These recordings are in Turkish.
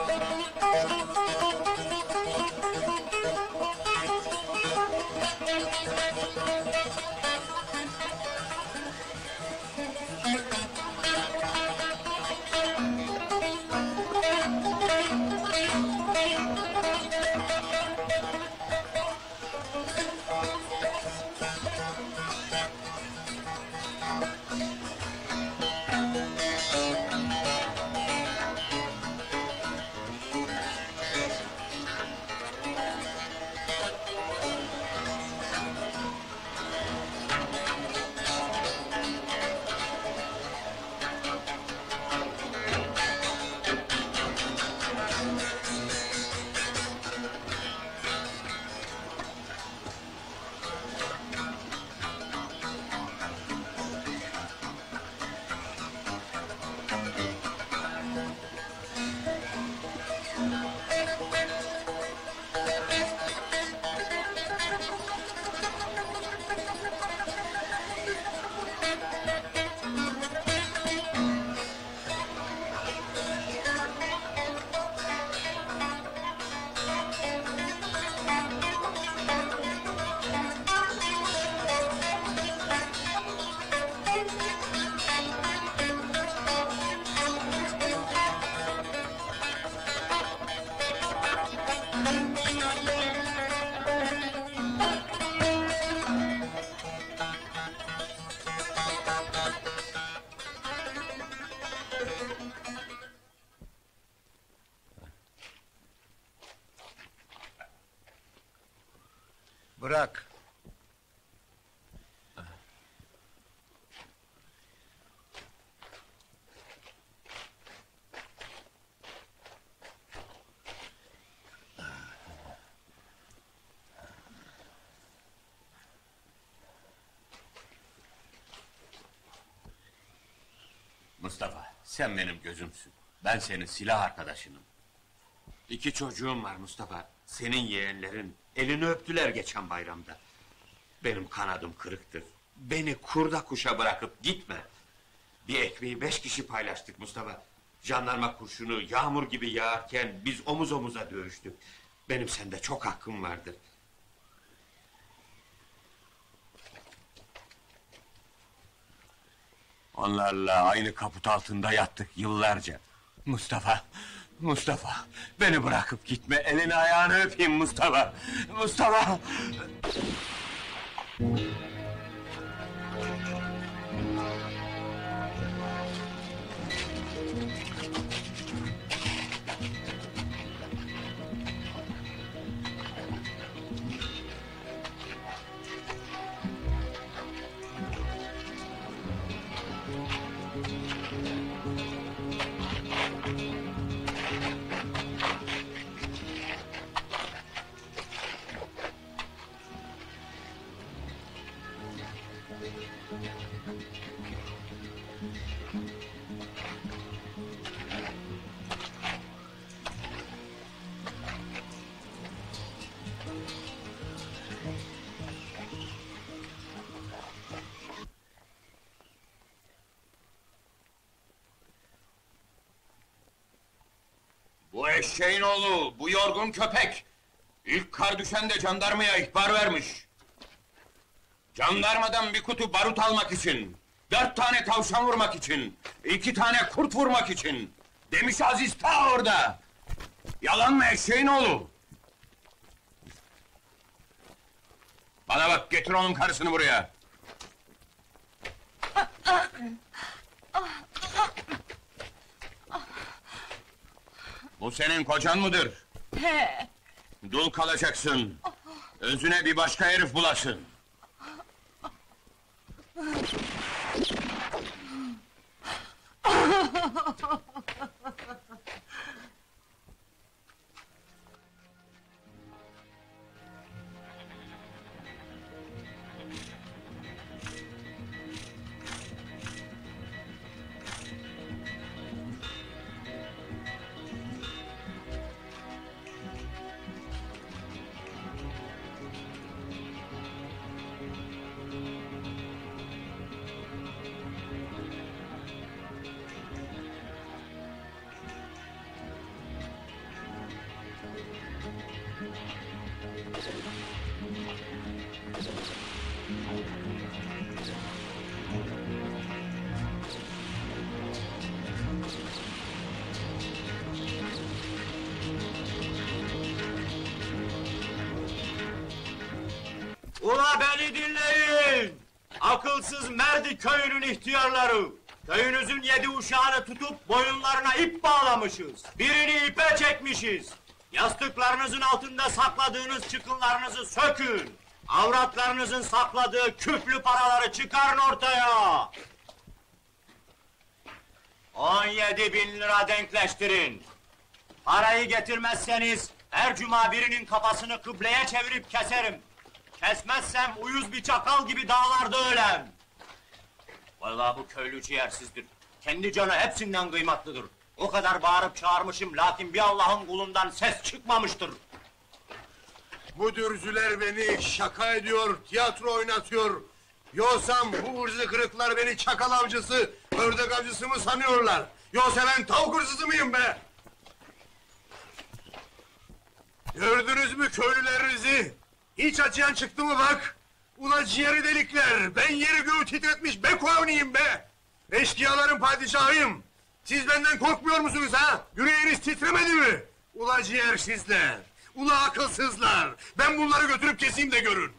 Bırak. Mustafa, sen benim gözümsün. Ben senin silah arkadaşınım. 2 çocuğum var Mustafa. Senin yeğenlerin elini öptüler geçen bayramda. Benim kanadım kırıktır. Beni kurda kuşa bırakıp gitme. Bir ekmeği 5 kişi paylaştık Mustafa. Jandarma kurşunu yağmur gibi yağarken biz omuz omuza dövüştük. Benim sende çok hakkım vardır. Onlarla aynı kaput altında yattık yıllarca. Mustafa, Mustafa, beni bırakıp gitme, elini ayağını öpeyim Mustafa! Mustafa! Bu eşeğin oğlu, bu yorgun köpek! İlk kar düşende jandarmaya ihbar vermiş. Jandarmadan bir kutu barut almak için, 4 tane tavşan vurmak için, 2 tane kurt vurmak için. Demiş Aziz ta orada! Yalan mı eşeğin oğlu? Bana bak, getir onun karısını buraya! Bu senin kocan mıdır? He. Dul kalacaksın. Özüne bir başka herif bulasın. Ula beni dinleyin! Akılsız Merdi köyünün ihtiyarları! Köyünüzün 7 uşağını tutup boyunlarına ip bağlamışız. Birini ipe çekmişiz. Yastıklarınızın altında sakladığınız çıkınlarınızı sökün. Avratlarınızın sakladığı küflü paraları çıkarın ortaya. 17.000 lira denkleştirin. Parayı getirmezseniz her cuma birinin kafasını kıbleye çevirip keserim. Kesmezsem uyuz bir çakal gibi dağlarda ölem. Vallahi bu köylü ciğersizdir. Kendi canı hepsinden kıymetlidir. O kadar bağırıp çağırmışım, lakin bir Allah'ın kulundan ses çıkmamıştır. Bu dürzüler beni şaka ediyor, tiyatro oynatıyor. Yoksam bu hırzı kırıklar beni çakal avcısı, ördek avcısı mı sanıyorlar? Yoksa ben tavuk hırsızı mıyım be? Gördünüz mü köylülerinizi? Hiç acıyan çıktı mı bak? Ula ciğeri delikler, ben yeri göğü titretmiş Bekoğlu'yum be! Eşkıyaların padişahıyım! Siz benden korkmuyor musunuz ha? Yüreğiniz titremedi mi? Ula ciğersizler, ula akılsızlar! Ben bunları götürüp keseyim de görün!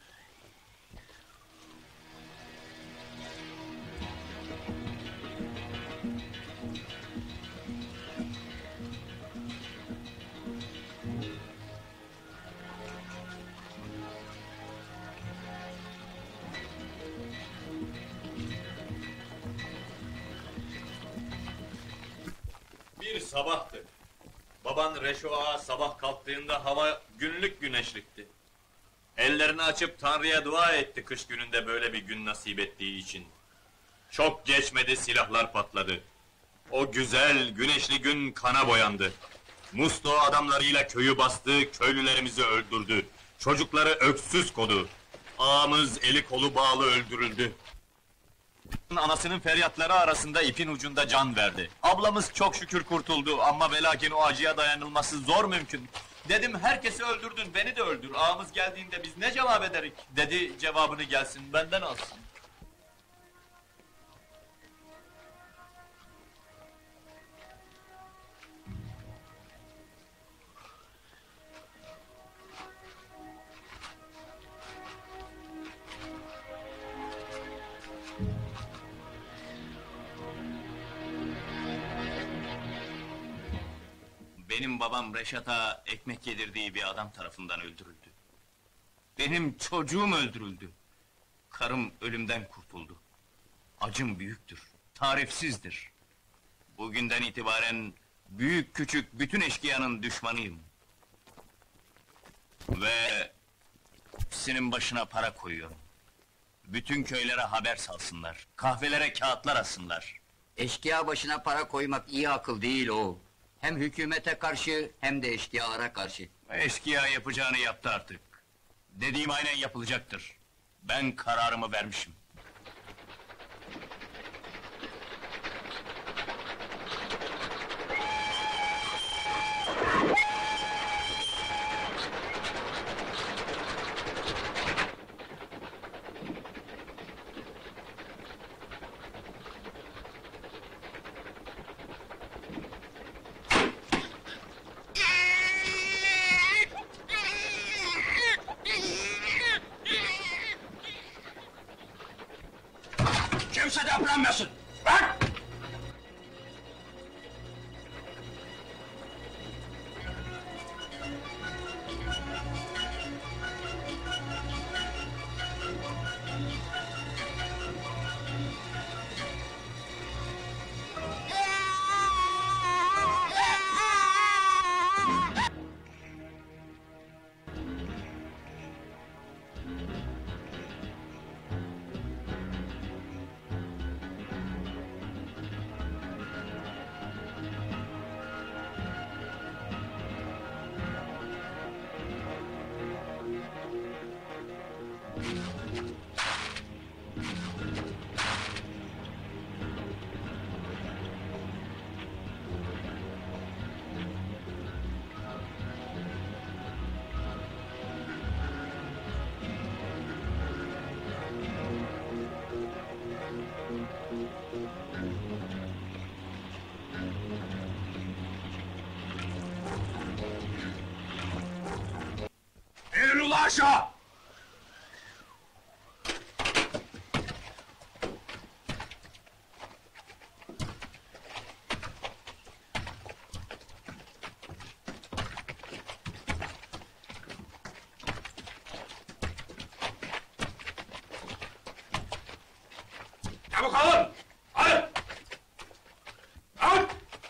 Bir sabahtı. Baban Reşo Ağa sabah kalktığında hava günlük güneşlikti. Ellerini açıp Tanrı'ya dua etti kış gününde böyle bir gün nasip ettiği için. Çok geçmedi silahlar patladı. O güzel güneşli gün kana boyandı. Musto adamlarıyla köyü bastı, köylülerimizi öldürdü. Çocukları öksüz kodu. Ağamız eli kolu bağlı öldürüldü. Anasının feryatları arasında ipin ucunda can verdi. Ablamız çok şükür kurtuldu ama ve lakin o acıya dayanılması zor mümkün. Dedim herkesi öldürdün, beni de öldür. Ağamız geldiğinde biz ne cevap ederik? Dedi cevabını gelsin, benden alsın. Benim babam Reşat'a ekmek yedirdiği bir adam tarafından öldürüldü. Benim çocuğum öldürüldü. Karım ölümden kurtuldu. Acım büyüktür, tarifsizdir. Bugünden itibaren büyük küçük bütün eşkıyanın düşmanıyım. Ve hepsinin başına para koyuyorum. Bütün köylere haber salsınlar, kahvelere kağıtlar assınlar. Eşkıya başına para koymak iyi akıl değil o. Hem hükümete karşı hem de eşkıyalara karşı. Eşkıya yapacağını yaptı artık. Dediğim aynen yapılacaktır. Ben kararımı vermişim. Kimse depremmesin! Bak! aşağı! Çabuk alın! Alın! Alın!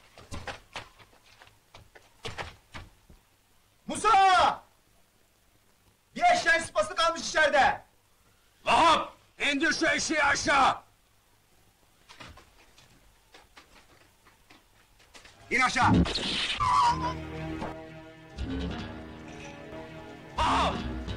Musa! Bir eşeğin sıpası kalmış içeride. Vahap! İndir şu eşeği aşağı! İn aşağı! Vahap!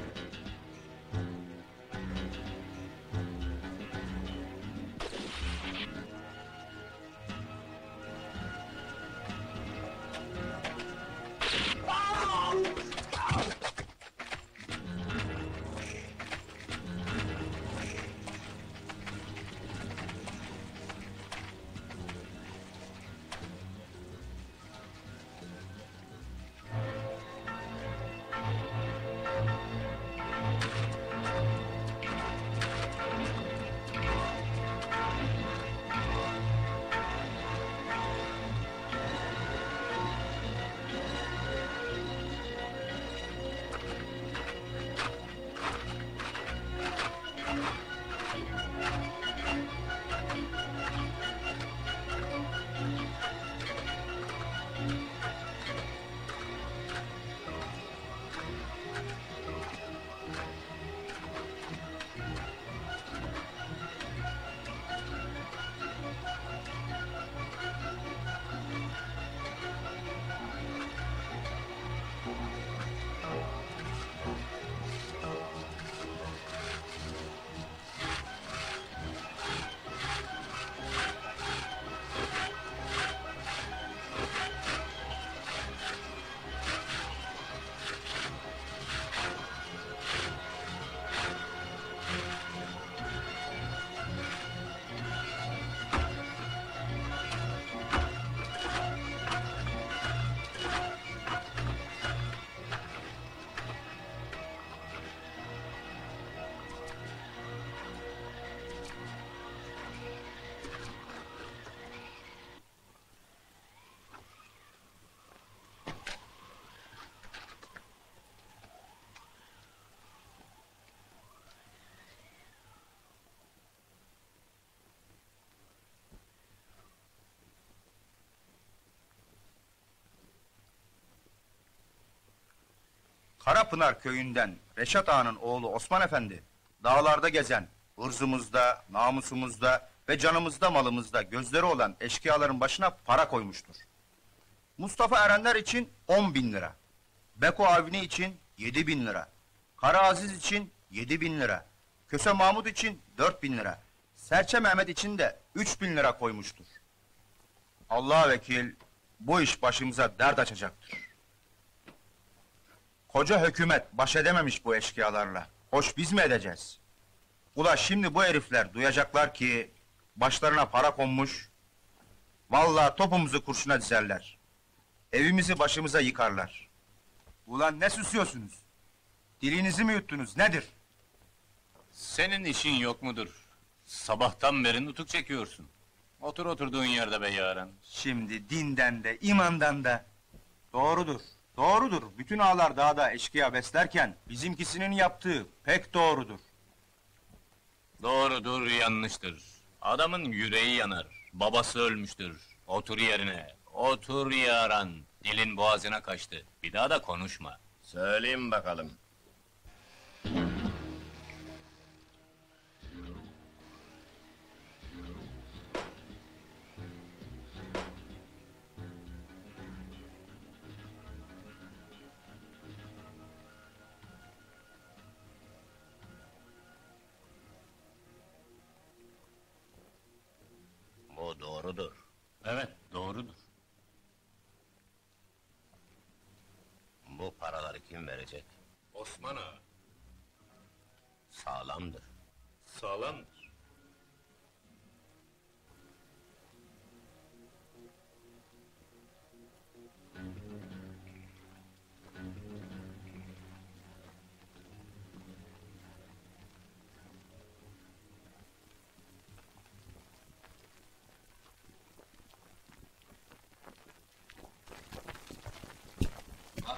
Karapınar köyünden Reşat Ağa'nın oğlu Osman Efendi, dağlarda gezen, ırzımızda, namusumuzda ve canımızda malımızda gözleri olan eşkıyaların başına para koymuştur. Mustafa Erenler için 10.000 lira, Beko Avni için 7.000 lira, Kara Aziz için 7.000 lira, Köse Mahmud için 4.000 lira, Serçe Mehmet için de 3.000 lira koymuştur. Allah vekil, bu iş başımıza dert açacaktır. Koca hükümet baş edememiş bu eşkıyalarla. Hoş biz mi edeceğiz? Ula şimdi bu herifler duyacaklar ki başlarına para konmuş. Vallahi topumuzu kurşuna dizerler. Evimizi başımıza yıkarlar. Ulan ne susuyorsunuz? Dilinizi mi yuttunuz nedir? Senin işin yok mudur? Sabahtan beri nutuk çekiyorsun. Otur oturduğun yerde be yaran. Şimdi dinden de imandan da. Doğrudur. Doğrudur. Bütün ağalar dağda eşkıya beslerken bizimkisinin yaptığı pek doğrudur. Doğrudur, yanlıştır. Adamın yüreği yanar. Babası ölmüştür. Otur yerine. Otur yaran. Dilin boğazına kaçtı. Bir daha da konuşma. Söyleyeyim bakalım. Bu doğrudur. Evet, doğrudur. Bu paraları kim verecek? Osman ağa, Sağlamdır. sağlamdır.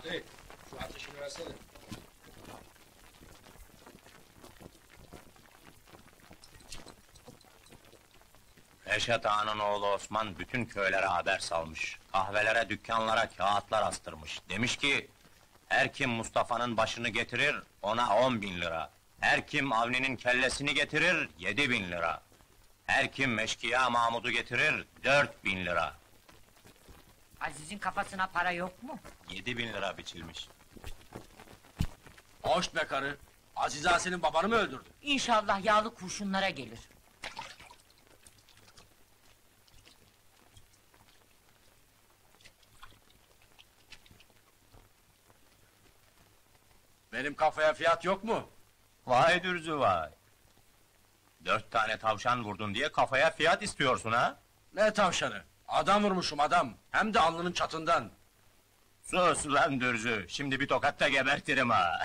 Kadri, şu ateşini versene. Reşat Ağa'nın oğlu Osman bütün köylere haber salmış. Kahvelere, dükkanlara kağıtlar astırmış. Demiş ki, her kim Mustafa'nın başını getirir, ona 10.000 lira. Her kim Avni'nin kellesini getirir, 7.000 lira. Her kim Meşkiya Mahmud'u getirir, 4.000 lira. Aziz'in kafasına para yok mu? 7.000 lira biçilmiş. Hoş be karı. Aziz Ağa senin babanı mı öldürdü? İnşallah yağlı kurşunlara gelir. Benim kafaya fiyat yok mu? Vay dürzü vay! 4 tane tavşan vurdun diye kafaya fiyat istiyorsun ha? Ne tavşanı? Adam vurmuşum adam. Hem de alnının çatından. Sus lan dürzü, şimdi bir tokatta gebertirim ha!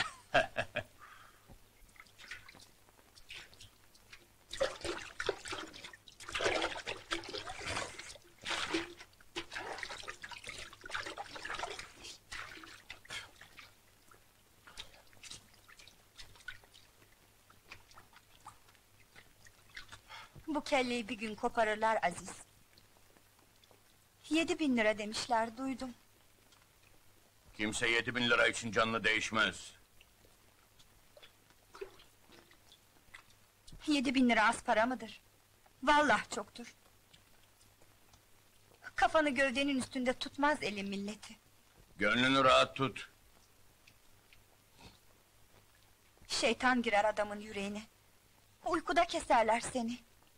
Bu kelleyi bir gün koparırlar Aziz. 7.000 lira demişler, duydum. Kimse 7.000 lira için canını değişmez. 7.000 lira az para mıdır? Vallahi çoktur. Kafanı gövdenin üstünde tutmaz elin milleti. Gönlünü rahat tut. Şeytan girer adamın yüreğine. Uykuda keserler seni.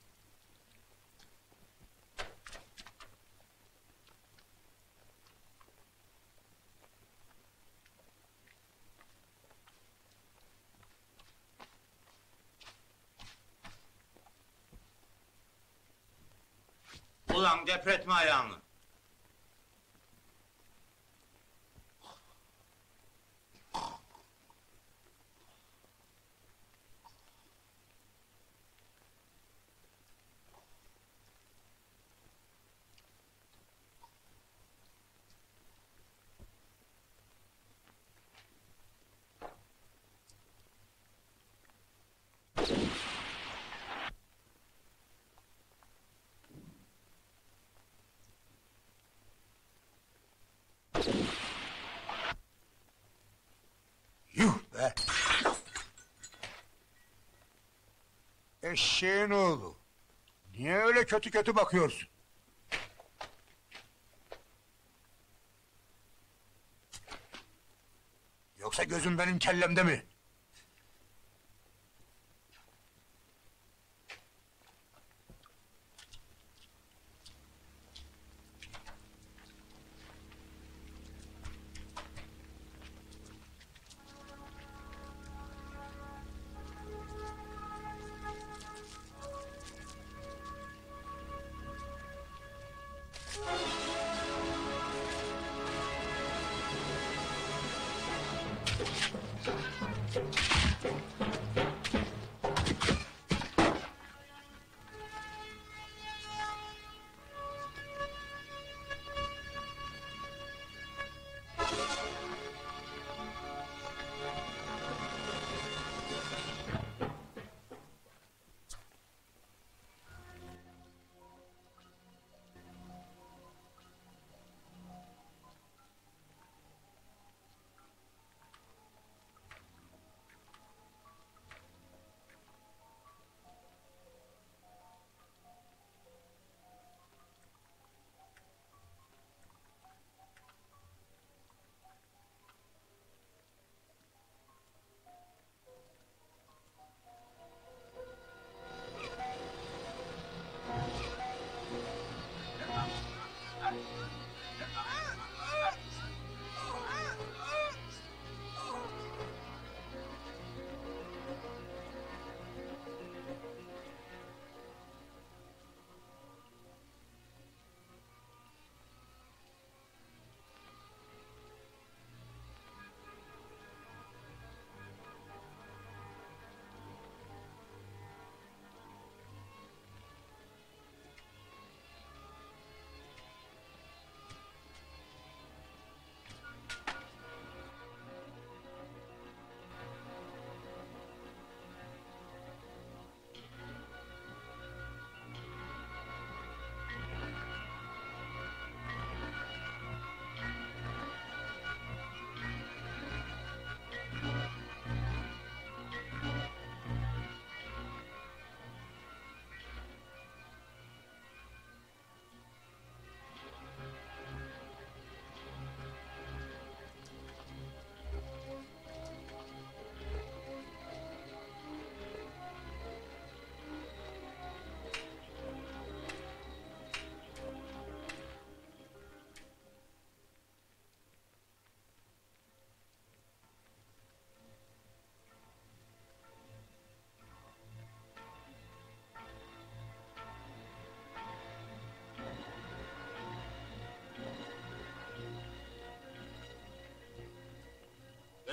Ulan depretme ayağını! Yuh be! Eşeğin oğlu! Niye öyle kötü kötü bakıyorsun? Yoksa gözün benim kellemde mi?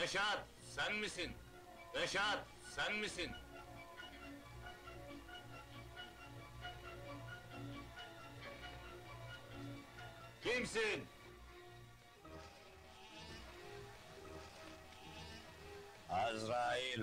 Reşat, sen misin? Reşat, sen misin? Kimsin? Azrail.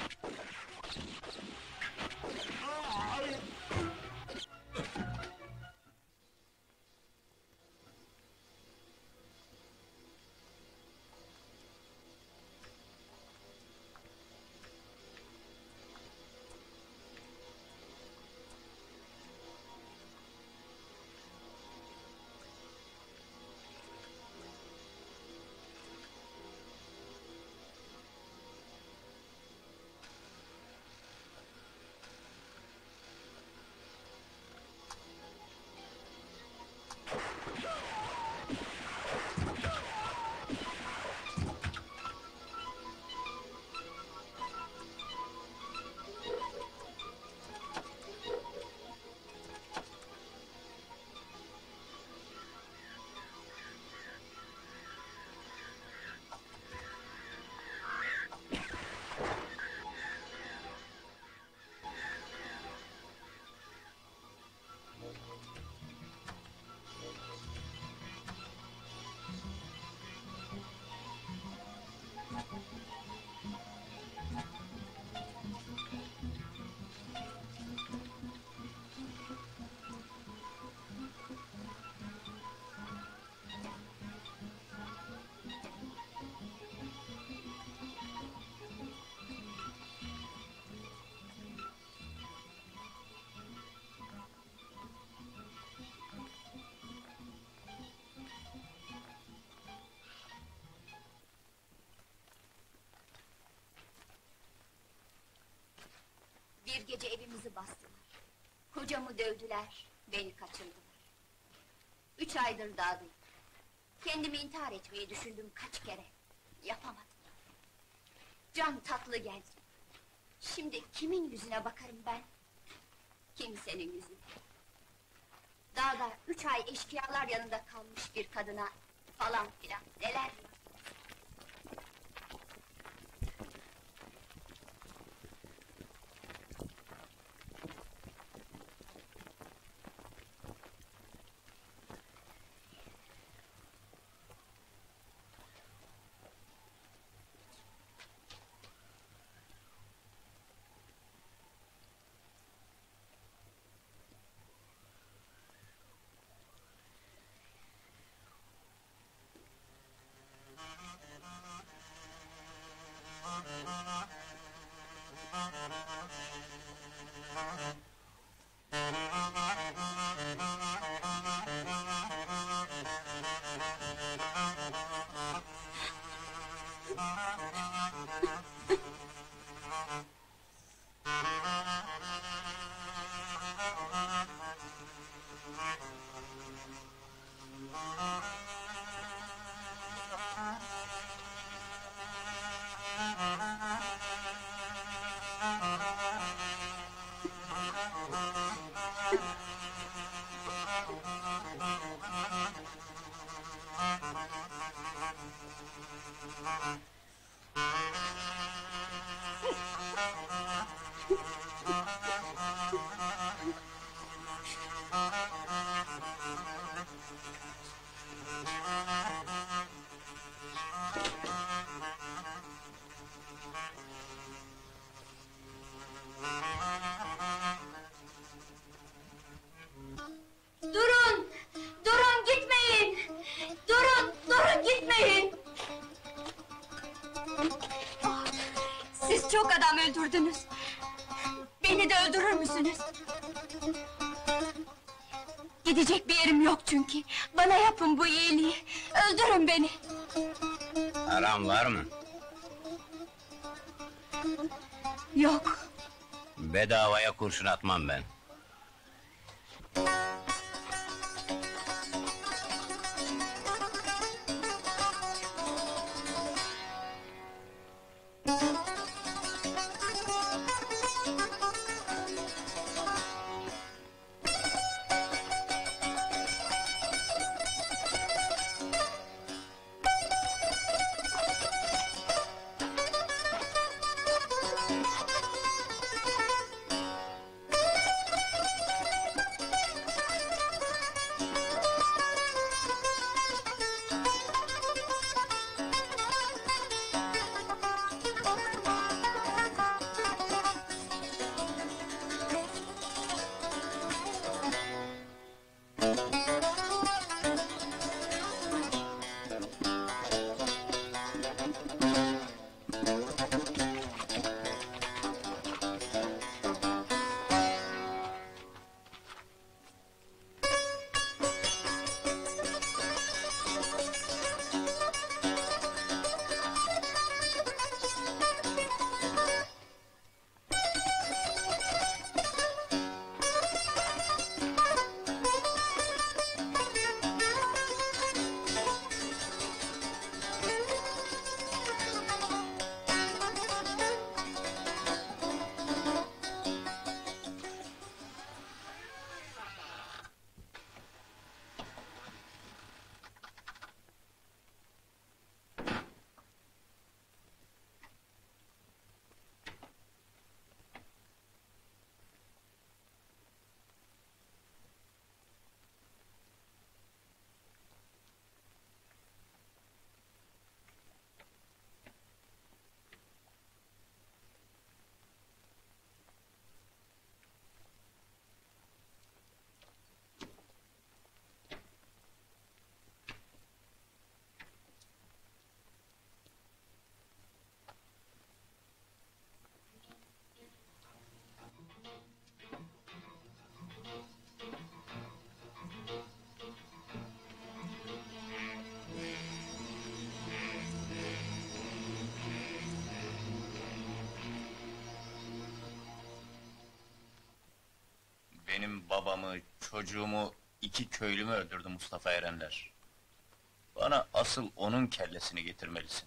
Bir gece evimizi bastılar. Kocamı dövdüler, beni kaçırdılar. 3 aydır dağdayım. Kendimi intihar etmeyi düşündüm kaç kere. Yapamadım. Can tatlı geldi. Şimdi kimin yüzüne bakarım ben? Kimsenin yüzüne. Dağda 3 ay eşkıyalar yanında kalmış bir kadına falan filan neler var. Durun! Durun gitmeyin! Durun gitmeyin! Ah, siz çok adam öldürdünüz. Beni de öldürür müsünüz? Gidecek bir yerim yok çünkü. Bana yapın bu iyiliği. Öldürün beni. Param var mı? Yok. Bedavaya kurşun atmam ben. babamı, çocuğumu, 2 köylümü öldürdü Mustafa Erenler. Bana asıl onun kellesini getirmelisin.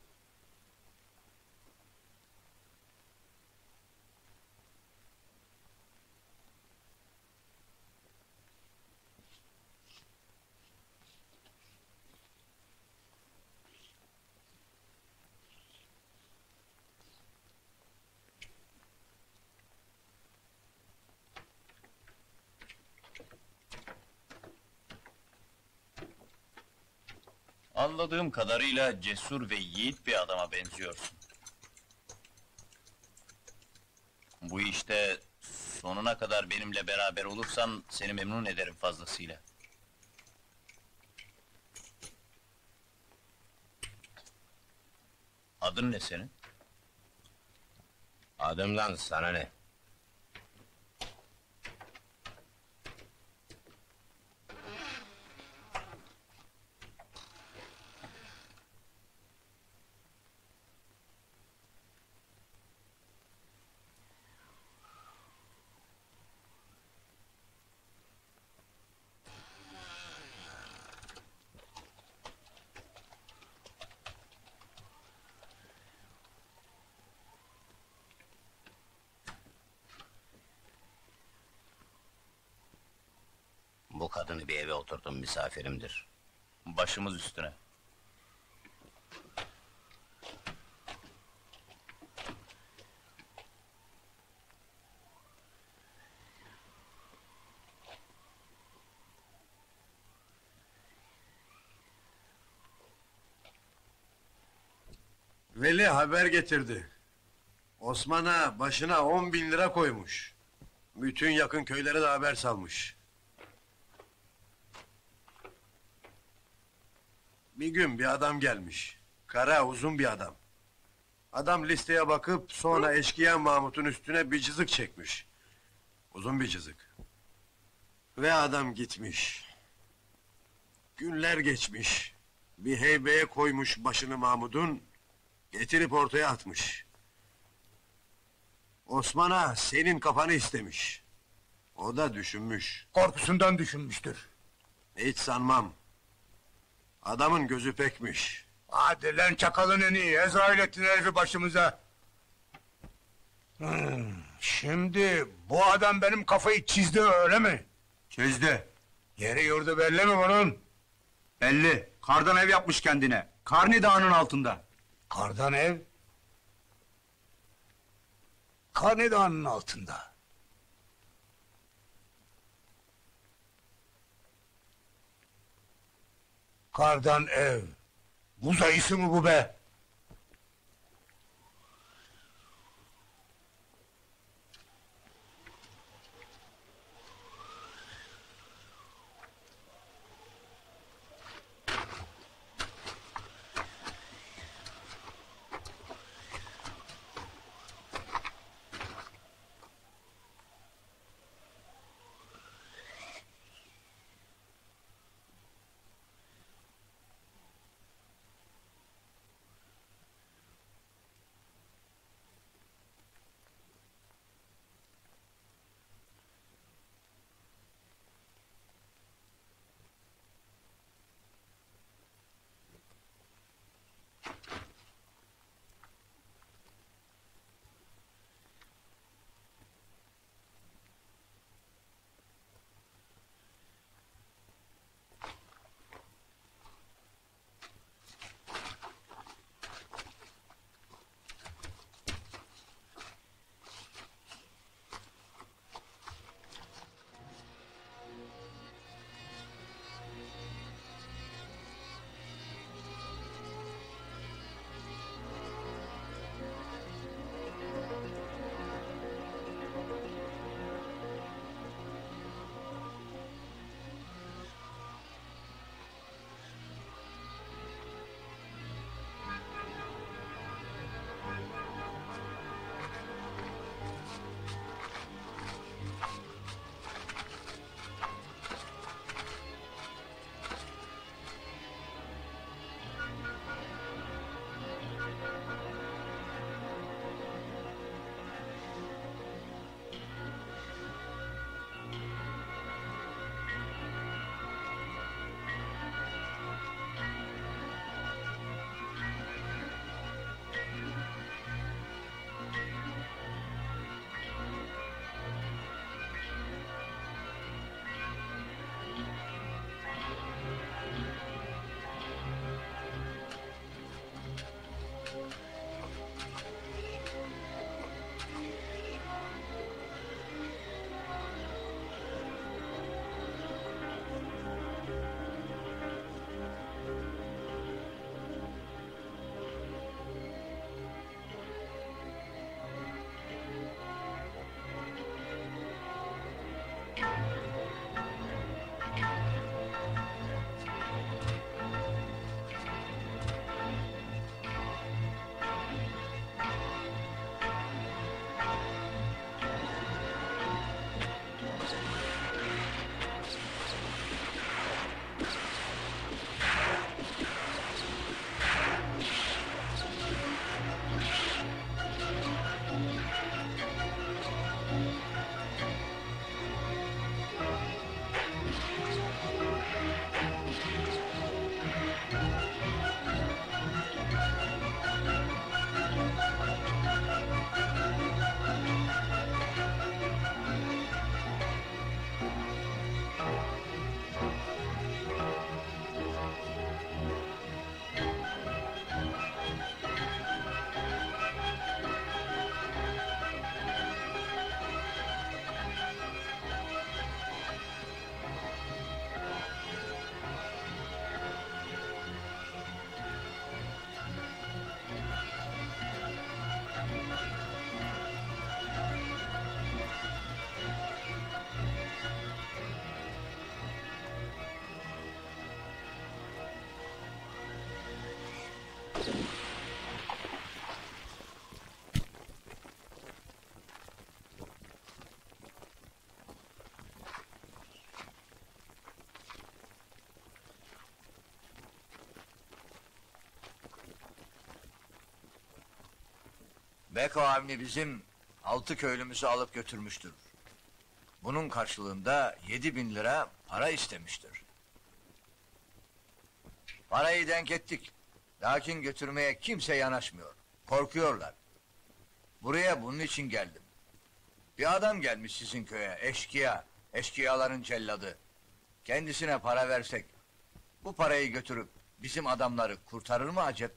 Anladığım kadarıyla cesur ve yiğit bir adama benziyorsun. Bu işte sonuna kadar benimle beraber olursan seni memnun ederim fazlasıyla. Adın ne senin? Adımdan sana ne? Bu kadını bir eve oturdum, misafirimdir. Başımız üstüne. Veli haber getirdi. Osman'a başına 10.000 lira koymuş. Bütün yakın köylere de haber salmış. Bir gün bir adam gelmiş. Kara uzun bir adam. Adam listeye bakıp sonra eşkıya Mahmut'un üstüne bir cızık çekmiş. Uzun bir cızık. Ve adam gitmiş. Günler geçmiş. Bir heybeye koymuş başını Mahmud'un, getirip ortaya atmış. Osman'a senin kafanı istemiş. O da düşünmüş. Korkusundan düşünmüştür. Hiç sanmam. Adamın gözü pekmiş. Hadi lan çakalın en iyi, Ezrail ettin herifi başımıza. Şimdi bu adam benim kafayı çizdi öyle mi? Çizdi. Yeri yurdu belli mi bunun? Belli. Kardan ev yapmış kendine. Karni Dağı'nın altında. Kardan ev? Karni Dağı'nın altında. Kardan ev. Buz ayısı mı bu be? Beko Avni bizim 6 köylümüzü alıp götürmüştür. Bunun karşılığında 7.000 lira para istemiştir. Parayı denk ettik. Lakin götürmeye kimse yanaşmıyor. Korkuyorlar. Buraya bunun için geldim. Bir adam gelmiş sizin köye, eşkıya. Eşkıyaların celladı. Kendisine para versek, bu parayı götürüp bizim adamları kurtarır mı acep?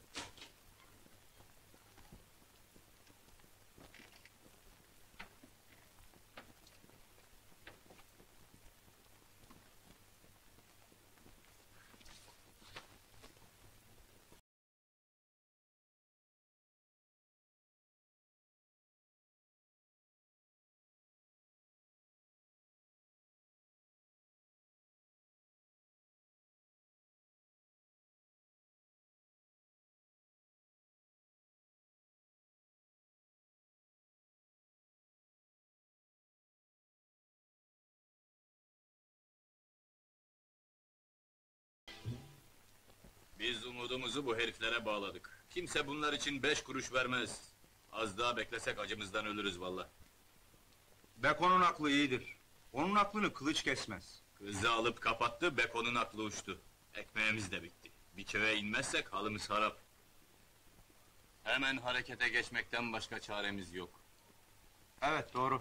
Biz umudumuzu bu heriflere bağladık. Kimse bunlar için 5 kuruş vermez. Az daha beklesek acımızdan ölürüz vallahi. Beko'nun aklı iyidir. Onun aklını kılıç kesmez. Kızı alıp kapattı, Beko'nun aklı uçtu. Ekmeğimiz de bitti. Bir köye inmezsek halımız harap. Hemen harekete geçmekten başka çaremiz yok. Evet, doğru.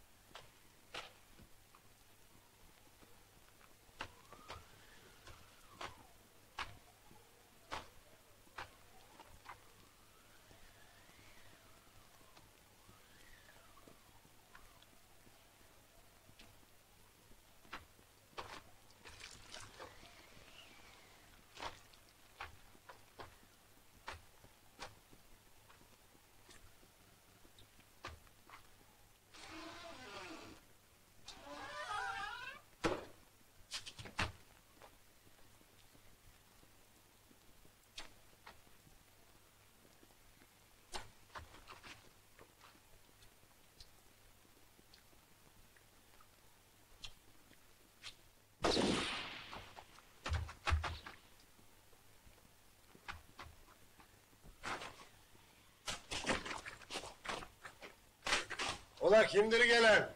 Ola kimdir gelen?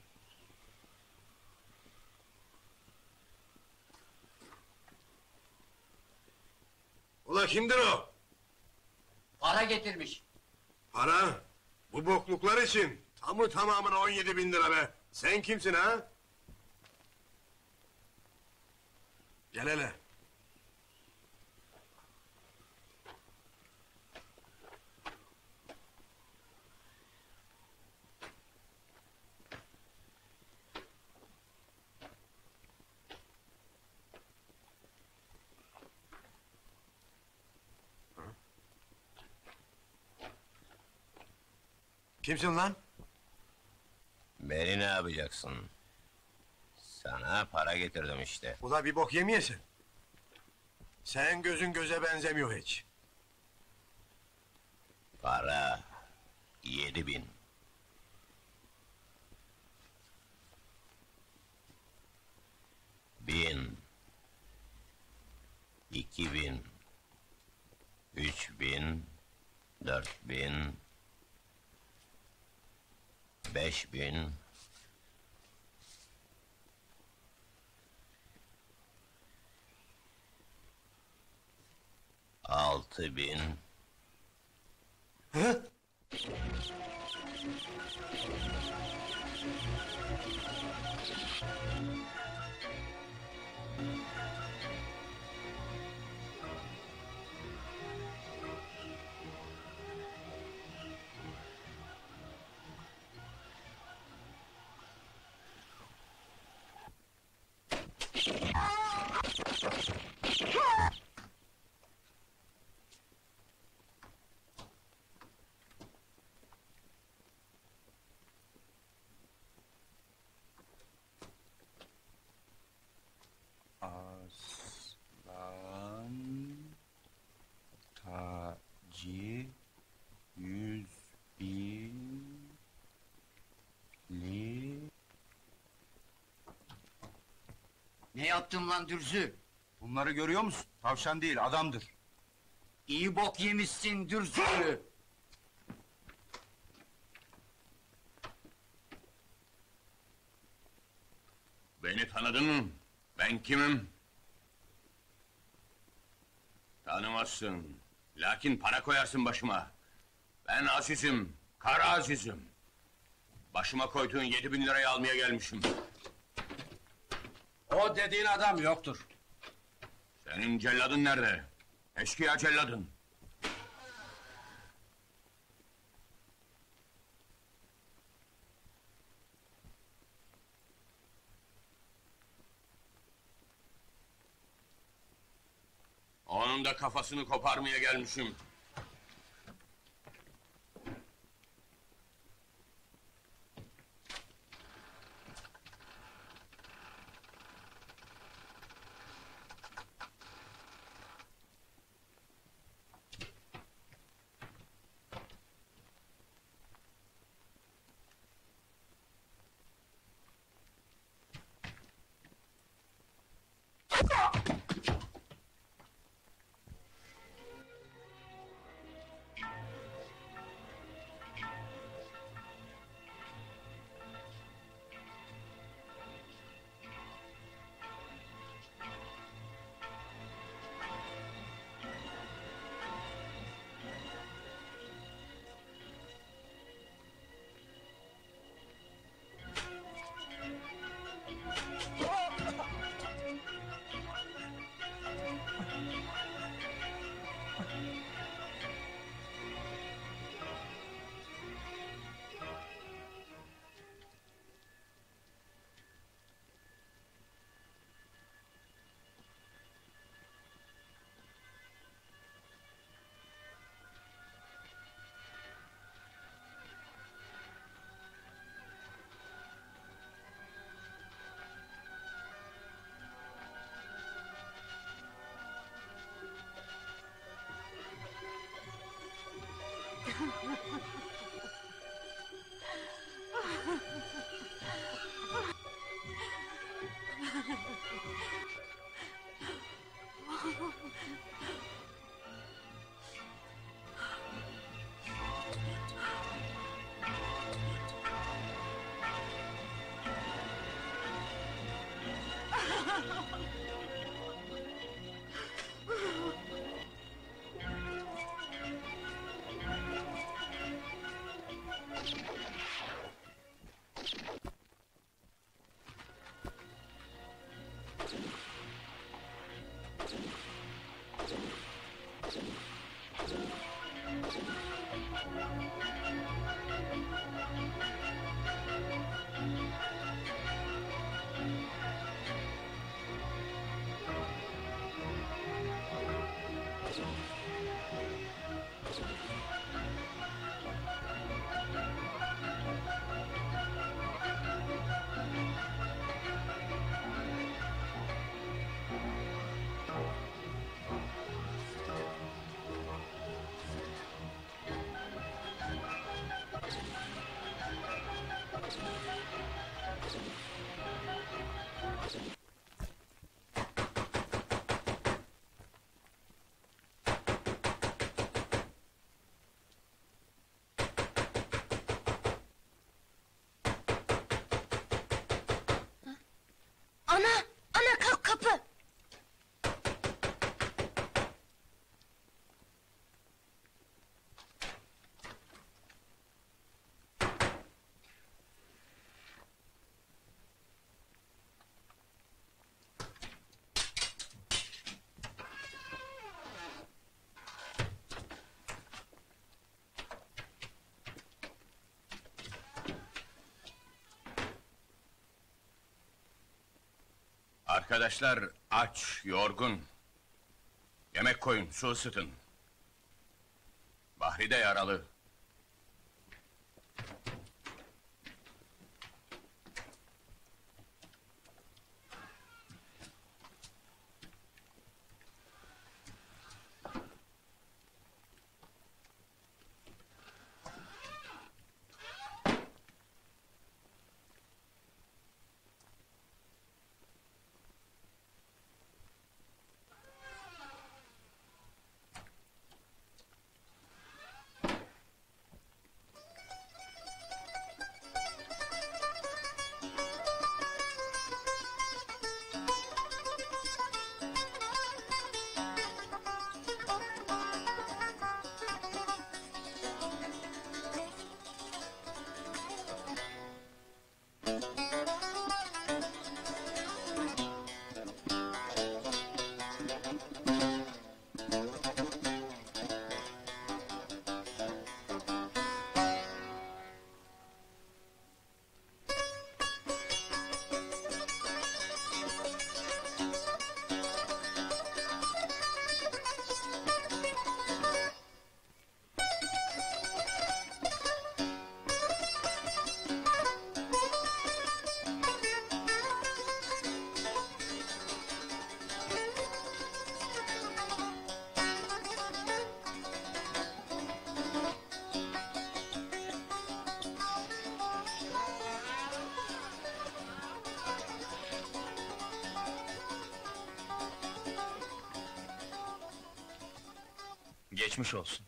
Ola kimdir o? Para getirmiş. Para? Bu bokluklar için tamı tamamına 17.000 lira be. Sen kimsin ha? Gel hele. Kimsin lan? Beni ne yapacaksın? Sana para getirdim işte. Ula bir bok yemeyesin. Sen gözün göze benzemiyor hiç. Para 7.000. 1.000, 2.000, 3.000, 4.000, 5.000, 6.000. Hı? Ne yaptın lan Dürzü? Bunları görüyor musun? Tavşan değil, adamdır. İyi bok yemişsin Dürzü! Beni tanıdın mı? Ben kimim? Tanımazsın. Lakin para koyarsın başıma. Ben Aziz'im, Kara Aziz'im. Başıma koyduğun 7.000 lirayı almaya gelmişim. O dediğin adam yoktur. Senin celladın nerede? Eşkıya celladın. Onun da kafasını koparmaya gelmişim. Ana! Ana kalk kapı! Arkadaşlar aç, yorgun. Yemek koyun, su ısıtın. Bahri de yaralı. Geçmiş olsun.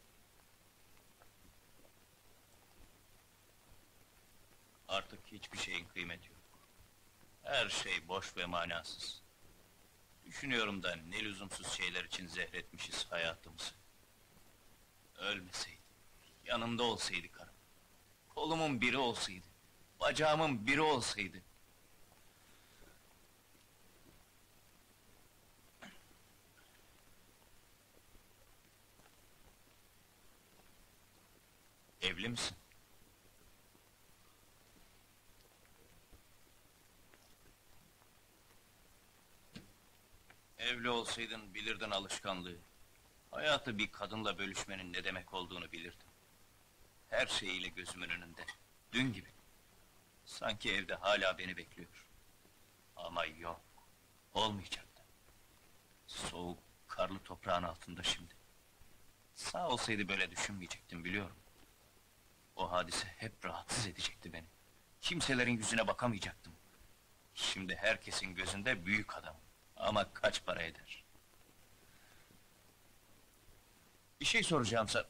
Artık hiçbir şeyin kıymeti yok. Her şey boş ve manasız. Düşünüyorum da ne lüzumsuz şeyler için zehretmişiz hayatımızı. Ölmeseydi, yanımda olsaydı karım. Kolumun biri olsaydı, bacağımın biri olsaydı. Evli misin? Evli olsaydın bilirdin alışkanlığı. Hayatı bir kadınla bölüşmenin ne demek olduğunu bilirdin. Her şeyiyle gözümün önünde, dün gibi. Sanki evde hala beni bekliyor. Ama yok, olmayacaktı. Soğuk, karlı toprağın altında şimdi. Sağ olsaydı böyle düşünmeyecektim, biliyorum. O hadise hep rahatsız edecekti beni. Kimselerin yüzüne bakamayacaktım. Şimdi herkesin gözünde büyük adam. Ama kaç para eder? Bir şey soracağım sana.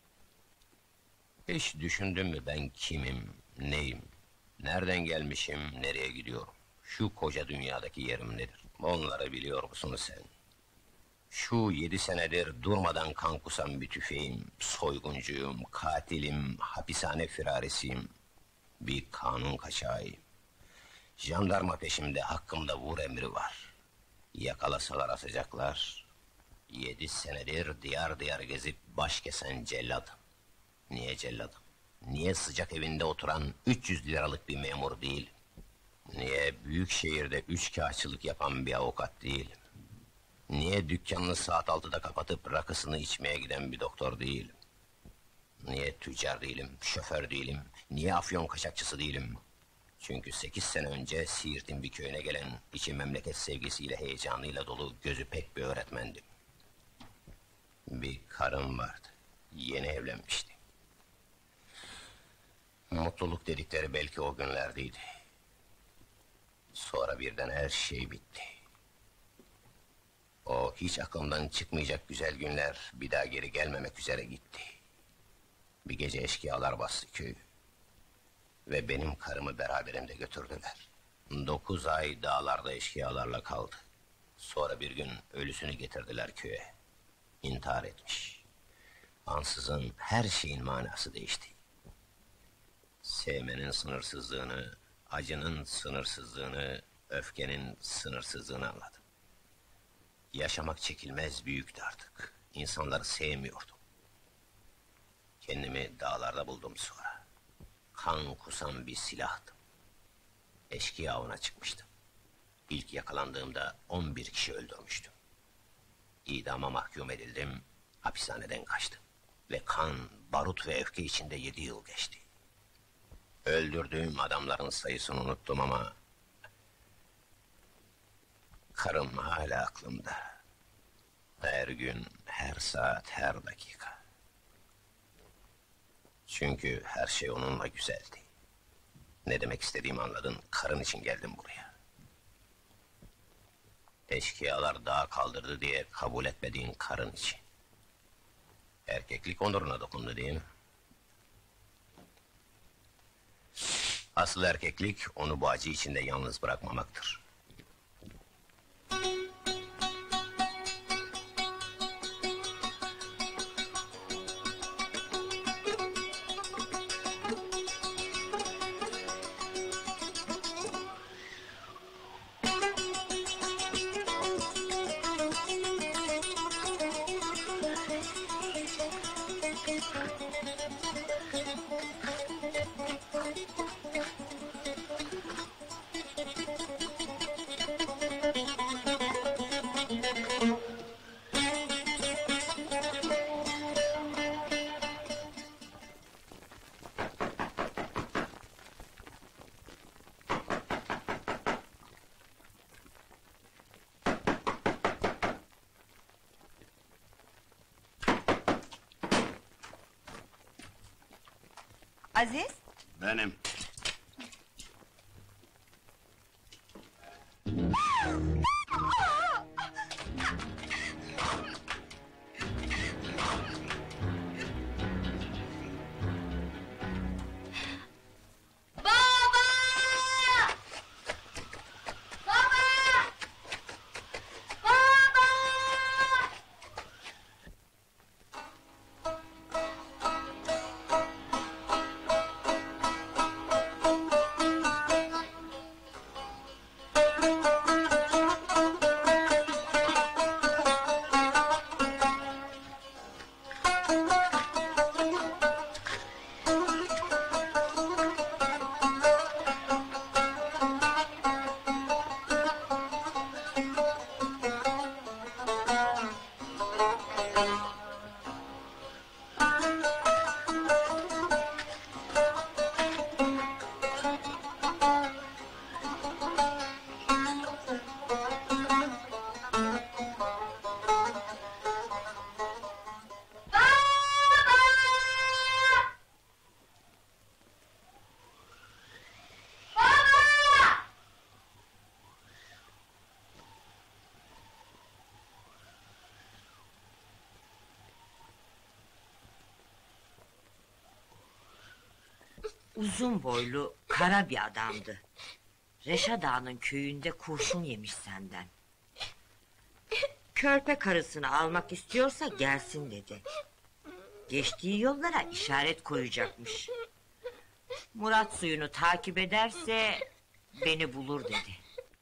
Hiç düşündün mü ben kimim, neyim, nereden gelmişim, nereye gidiyorum? Şu koca dünyadaki yerim nedir? Onları biliyor musun sen? Şu 7 senedir durmadan kan kusan bir tüfeğim, soyguncuyum, katilim, hapishane firarisiyim. Bir kanun kaçağıyım. Jandarma peşimde, hakkımda vur emri var. Yakalasalar asacaklar. 7 senedir diyar diyar gezip baş kesen celladım. Niye celladım? Niye sıcak evinde oturan 300 liralık bir memur değil? Niye büyük şehirde 3 kağıtçılık yapan bir avukat değil? Niye dükkanını saat 6'da kapatıp rakısını içmeye giden bir doktor değilim? Niye tüccar değilim, şoför değilim, niye afyon kaçakçısı değilim? Çünkü 8 sene önce Siirt'in bir köyüne gelen, içi memleket sevgisiyle, heyecanıyla dolu, gözü pek bir öğretmendim. Bir karım vardı, yeni evlenmişti. Mutluluk dedikleri belki o günlerdeydi. Sonra birden her şey bitti. O hiç aklımdan çıkmayacak güzel günler bir daha geri gelmemek üzere gitti. Bir gece eşkıyalar bastı köyü. Ve benim karımı beraberinde götürdüler. 9 ay dağlarda eşkıyalarla kaldı. Sonra bir gün ölüsünü getirdiler köye. İntihar etmiş. Ansızın her şeyin manası değişti. Sevmenin sınırsızlığını, acının sınırsızlığını, öfkenin sınırsızlığını anladım. Yaşamak çekilmez büyüktü artık. İnsanları sevmiyordum. Kendimi dağlarda buldum sonra. Kan kusan bir silahtım. Eşkıya avına çıkmıştım. İlk yakalandığımda 11 kişi öldürmüştüm. İdama mahkum edildim, hapishaneden kaçtım. Ve kan, barut ve öfke içinde 7 yıl geçti. Öldürdüğüm adamların sayısını unuttum ama... karım hala aklımda. Her gün, her saat, her dakika. Çünkü her şey onunla güzeldi. Ne demek istediğimi anladın, karın için geldim buraya. Eşkıyalar dağa kaldırdı diye kabul etmediğin karın için. Erkeklik onuruna dokundu değil mi? Asıl erkeklik onu bu acı içinde yalnız bırakmamaktır. Aziz, Benim. Uzun boylu, kara bir adamdı. Reşat Ağa'nın köyünde kurşun yemiş senden. Körpe karısını almak istiyorsa gelsin dedi. Geçtiği yollara işaret koyacakmış. Murat suyunu takip ederse beni bulur dedi.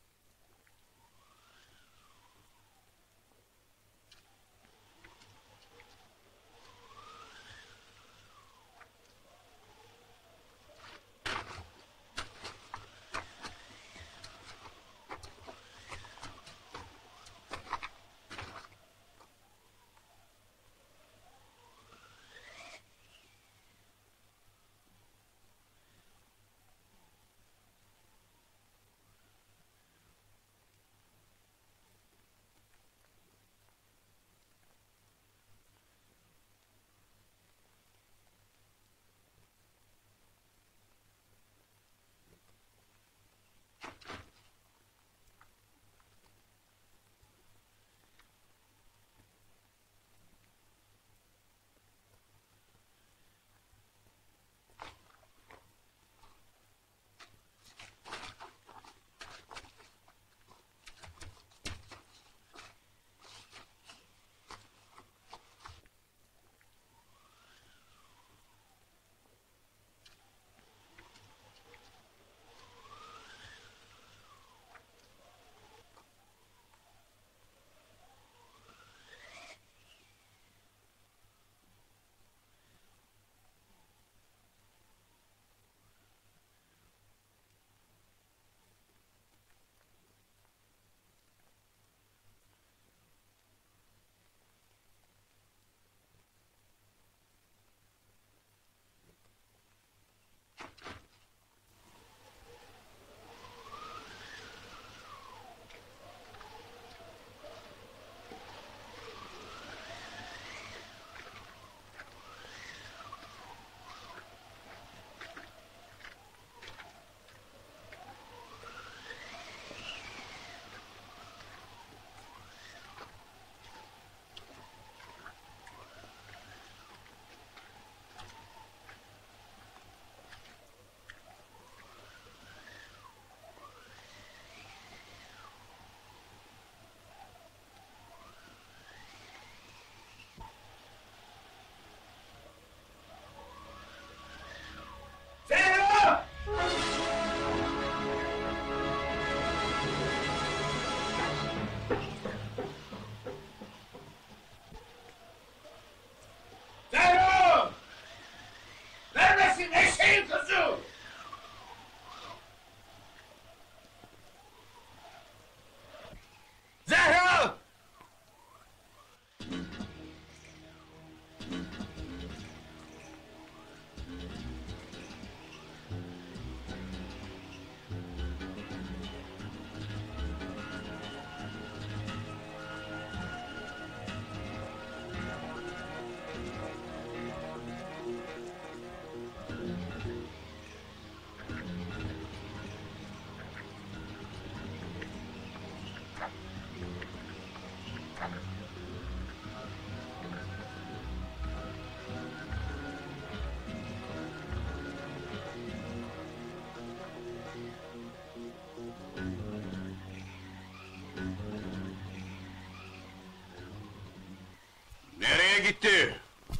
Nereye gitti?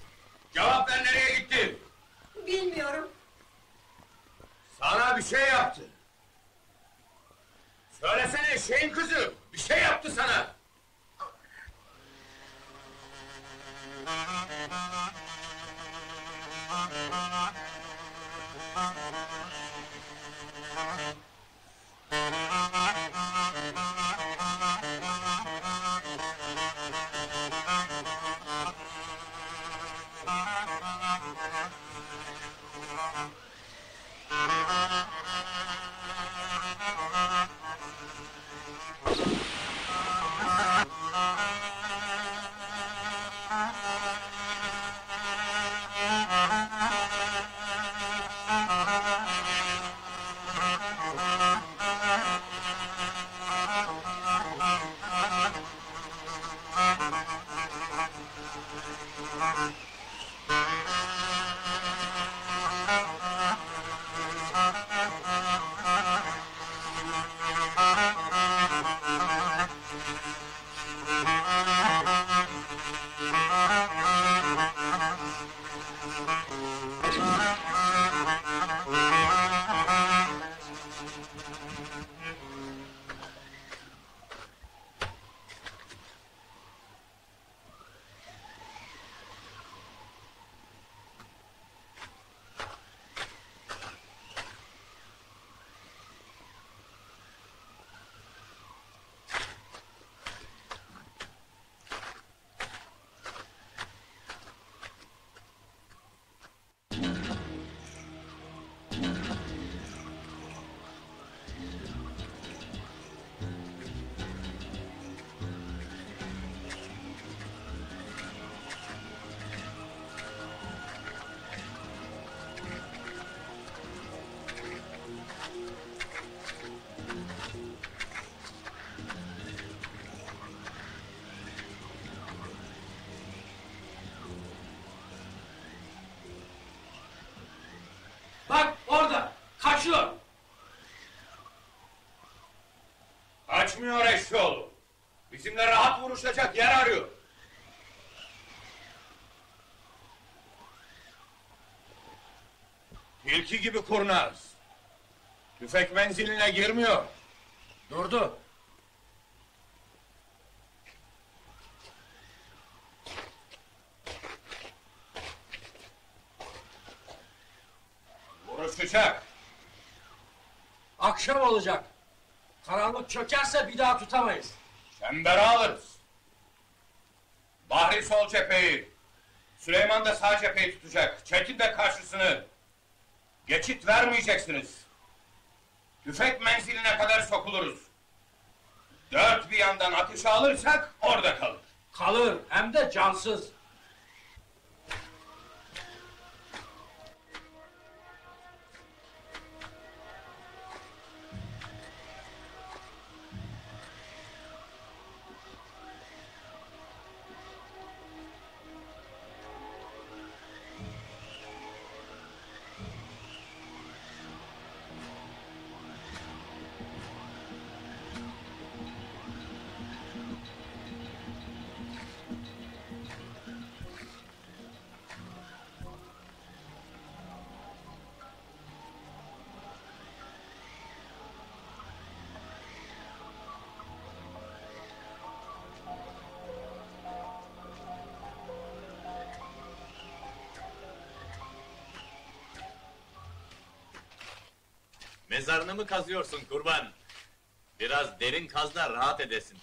Cevap ver, nereye gitti? Bilmiyorum. Sana bir şey yaptı. Söylesene şeyin kızı, bir şey yaptı sana. Kaçmıyor eşşoğlu. Bizimle rahat vuruşacak yer arıyor. Tilki gibi kurnaz. Tüfek menziline girmiyor. Durdu. Vuruşacak. Akşam olacak. Karanlık çökerse bir daha tutamayız. Çembere alırız. Bahri sol cepheyi. Süleyman da sağ cepheyi tutacak. Çetin de karşısını. Geçit vermeyeceksiniz. Tüfek menziline kadar sokuluruz. Dört bir yandan ateşe alırsak orada kalır. Kalır hem de cansız. Mezarını mı kazıyorsun kurban? Biraz derin kaz da rahat edesin.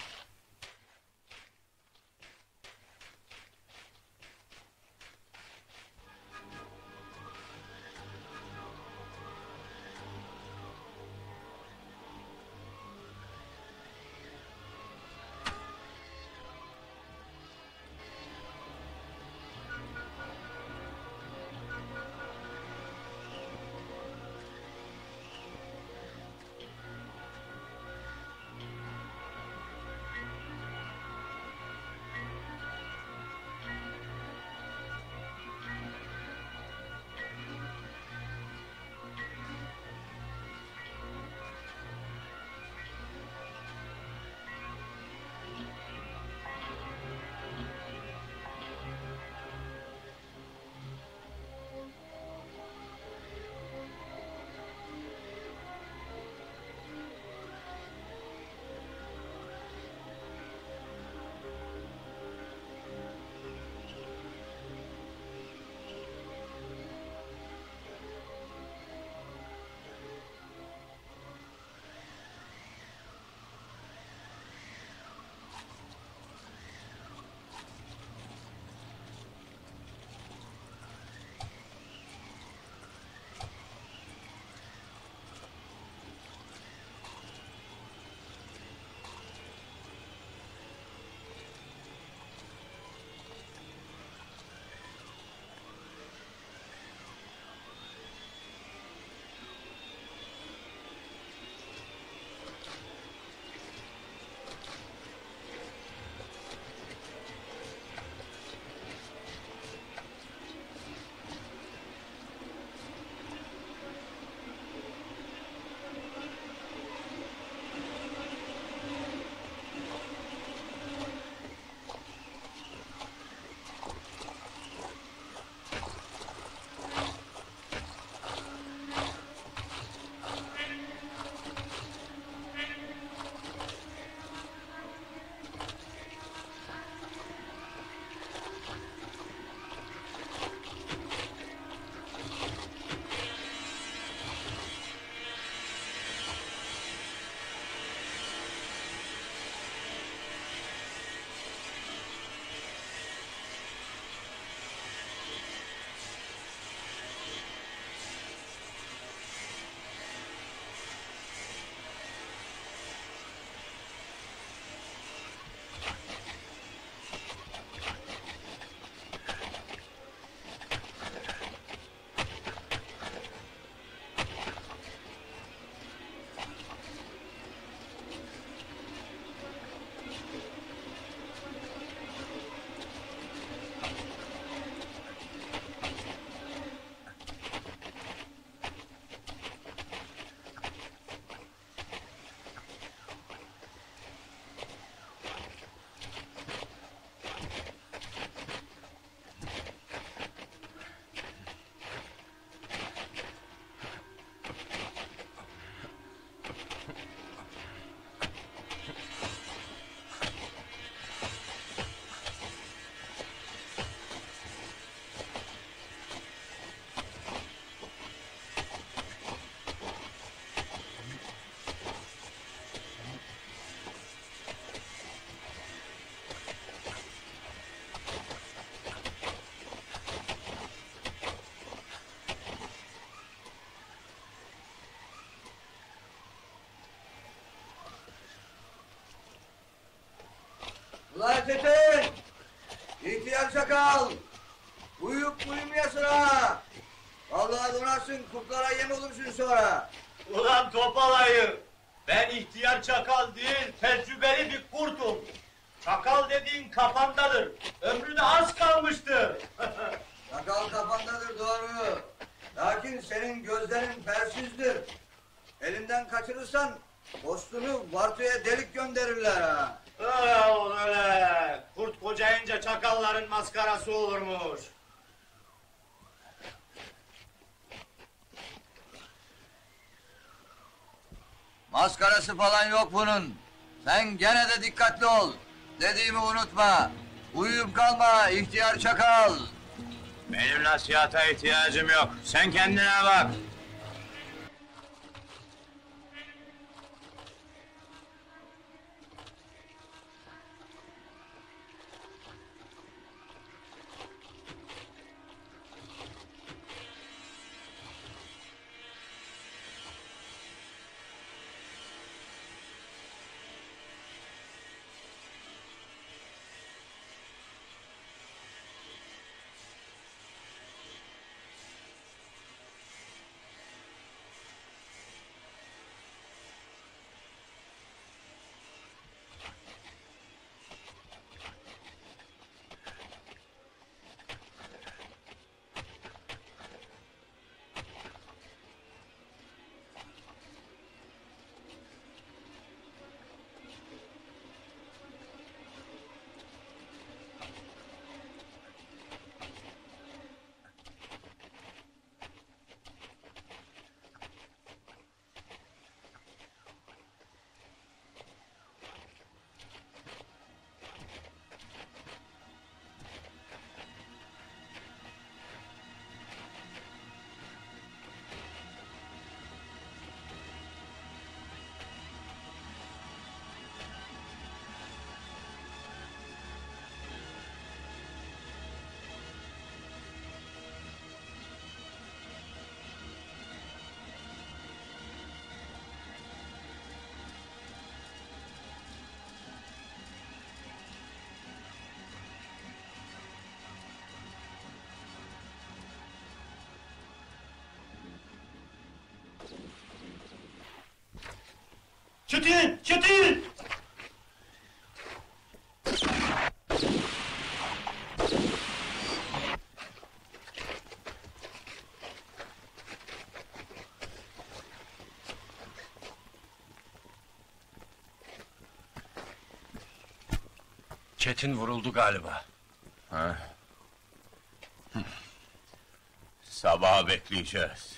çakal! Uyuyup uyumayasın ha! Vallahi donarsın, kurtlara yem olursun sonra! Ulan topalayı! Ben ihtiyar çakal değil, tecrübeli bir kurtum. Çakal dediğin kafandadır. Ömrüne az kalmıştır. Çakal kafandadır doğru. Lakin senin gözlerin persizdir. Elinden kaçırırsan postunu vartoya delik gönderirler ha. Öyle öyle. Kurt kocayınca çakalların maskarası olurmuş. Maskarası falan yok bunun. Sen gene de dikkatli ol. Dediğimi unutma. Uyuyup kalma ihtiyar çakal. Benim nasihata ihtiyacım yok. Sen kendine bak. Çetin! Çetin! Çetin vuruldu galiba. Ha? Sabaha bekleyeceğiz.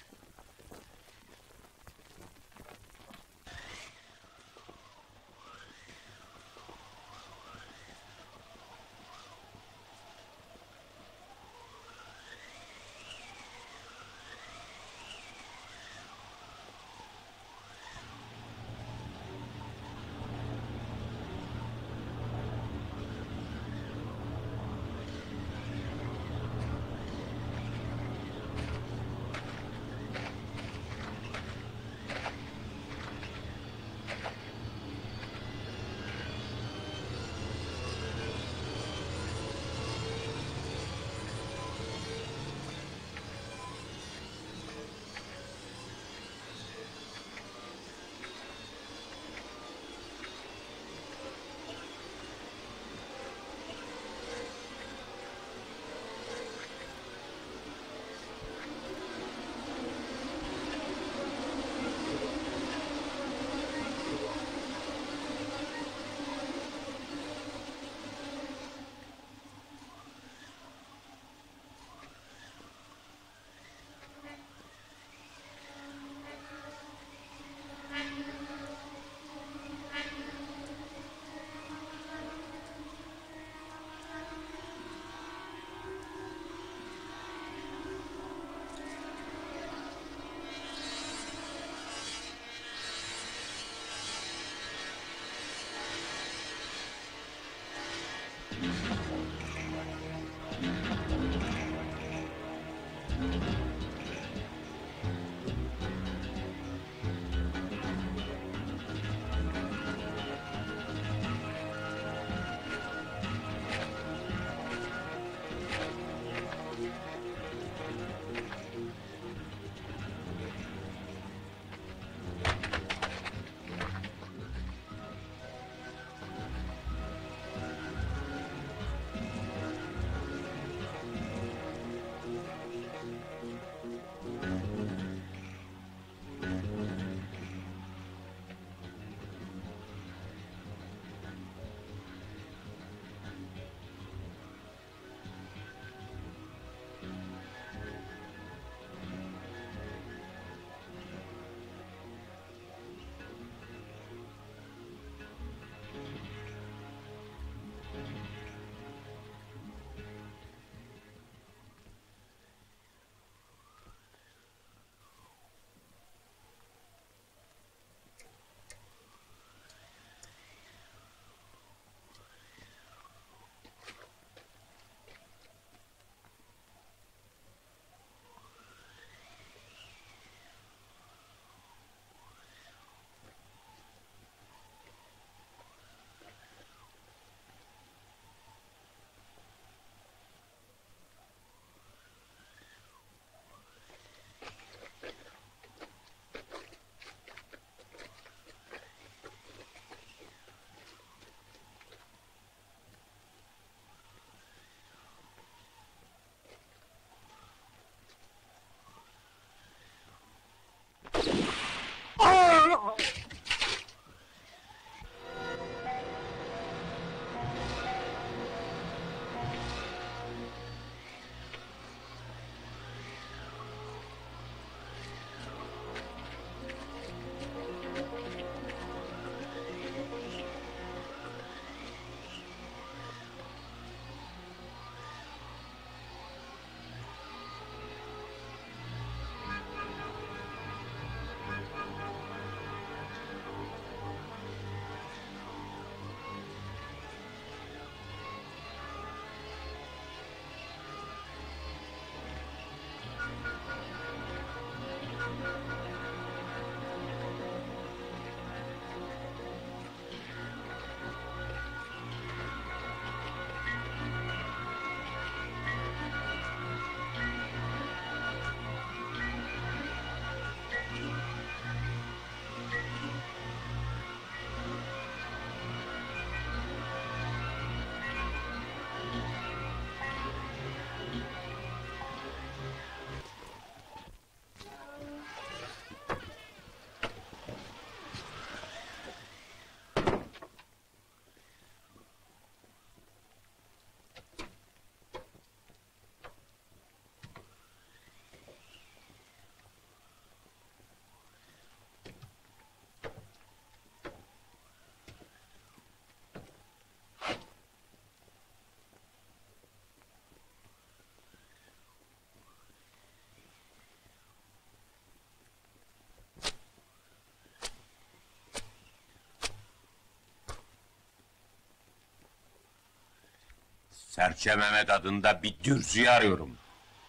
Serçe Mehmet adında bir dürzüyü arıyorum.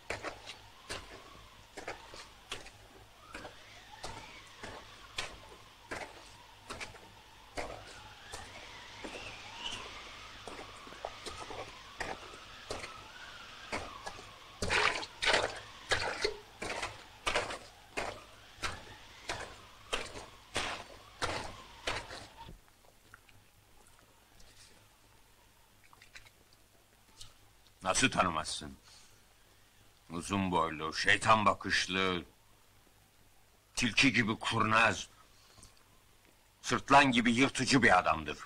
Nasıl tanımazsın? Uzun boylu, şeytan bakışlı, tilki gibi kurnaz, sırtlan gibi yırtıcı bir adamdır.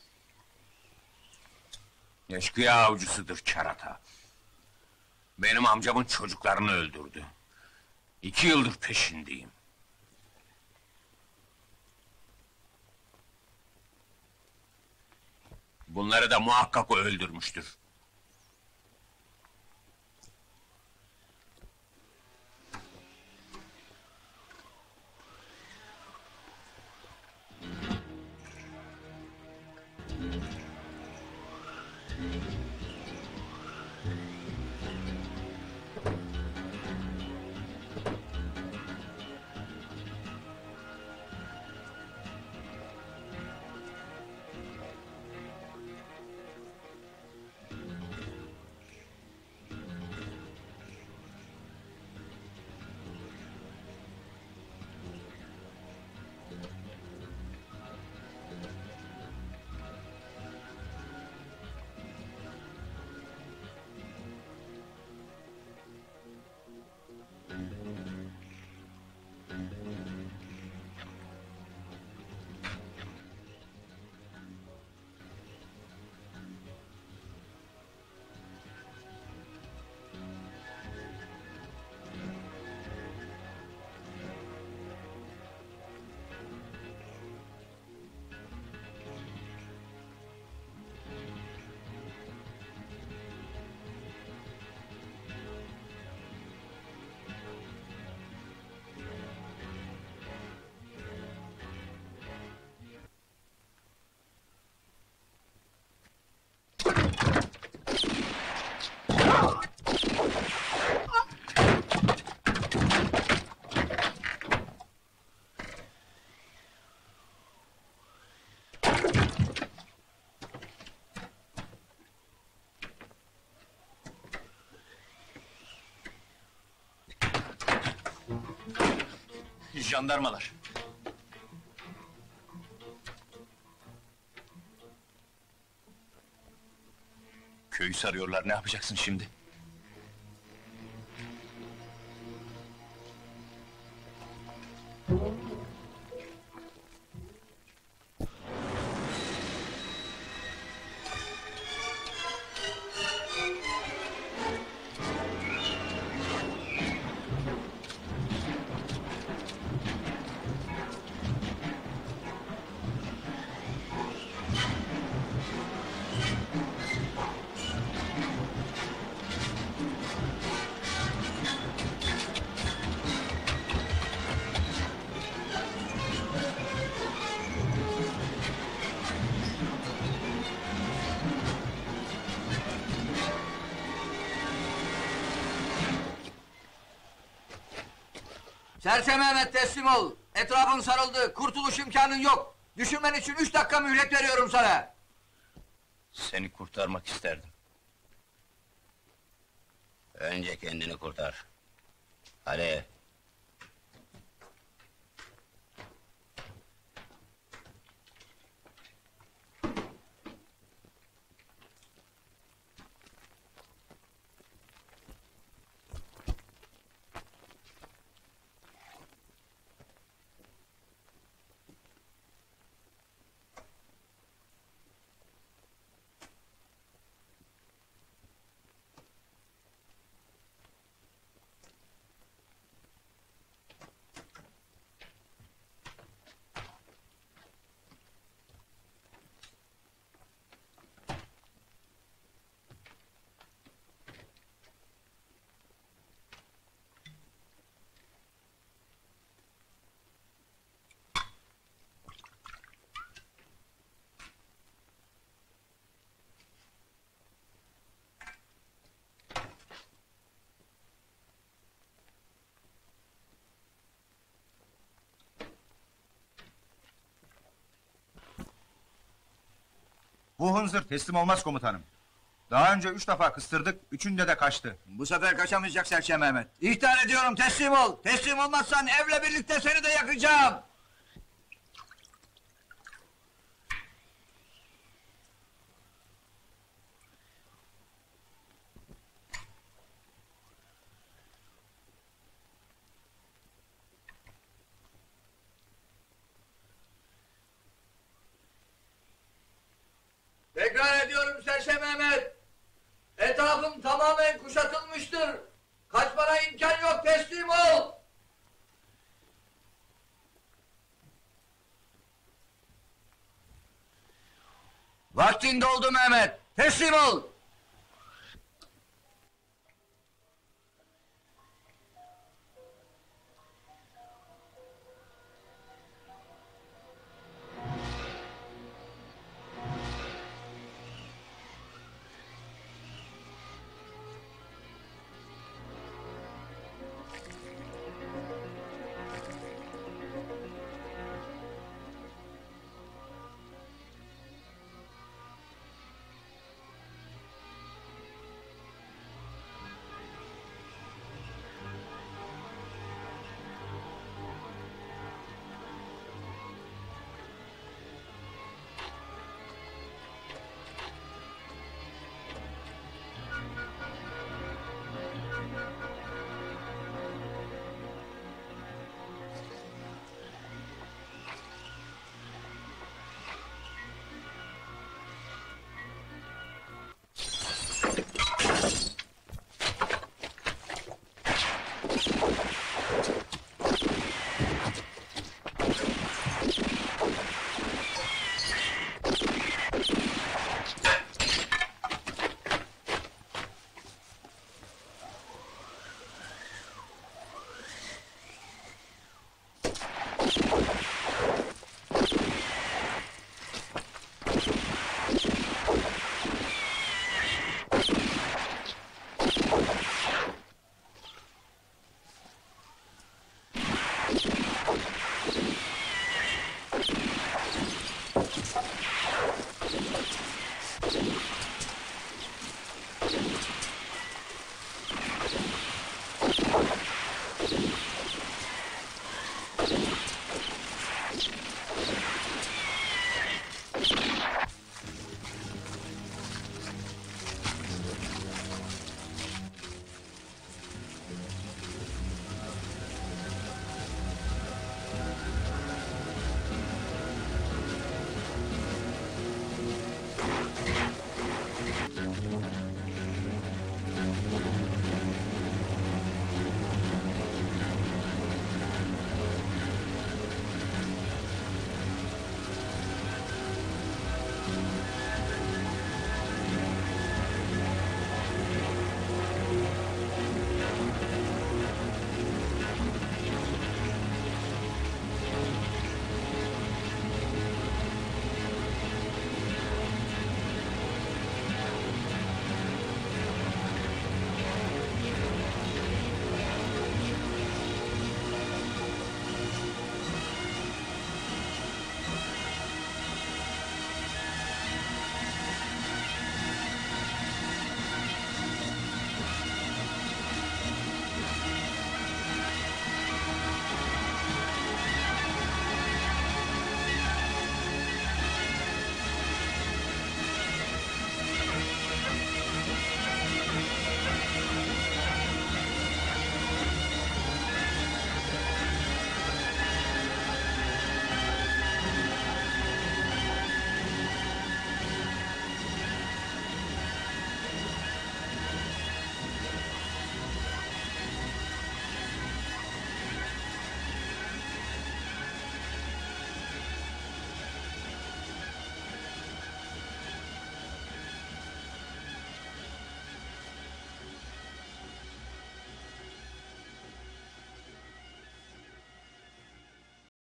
Eşkıya avcısıdır kerata. Benim amcamın çocuklarını öldürdü. 2 yıldır peşindeyim. Bunları da muhakkak o öldürmüştür. Jandarmalar. Köyü sarıyorlar, ne yapacaksın şimdi? Serçe Mehmet teslim ol. Etrafın sarıldı. Kurtuluş imkanın yok. Düşünmen için 3 dakika mühlet veriyorum sana. Seni kurtarmak isterdim. Önce kendini kurtar. Hadi. Bu hınzır teslim olmaz komutanım. Daha önce 3 defa kıstırdık, üçünde de kaçtı. Bu sefer kaçamayacak Serçe Mehmet. İhtar ediyorum, teslim ol. Teslim olmazsan evle birlikte seni de yakacağım. Tekrar ediyorum Serçe Mehmet. Etrafım tamamen kuşatılmıştır. Kaçmana imkan yok, teslim ol. Vaktin doldu Mehmet. Teslim ol.